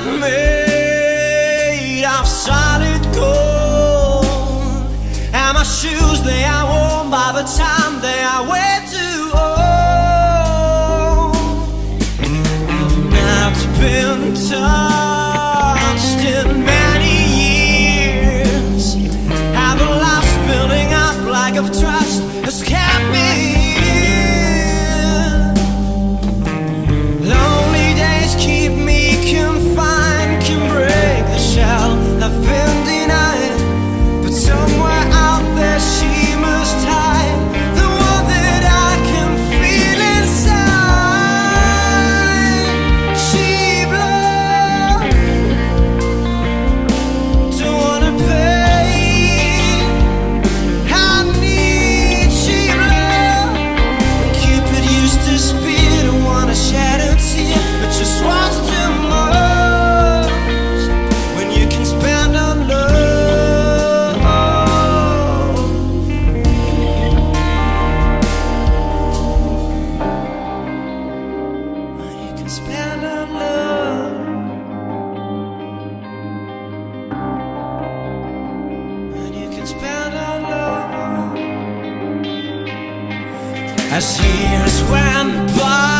made of solid gold, and my shoes, they are worn by the time they are way too old. I've not been touched in many years, have a life building up like of trust has kept me. Lonely days keep me confined, can break the shell I've been denied, but somewhere out there she must hide, the one that I can feel inside. She blows, don't wanna pay, I need cheap love. Cupid used to spear, don't wanna shed a tear, but just wants too much when you can spend on love. When you can spend on love. When you can spend on love. As years went by,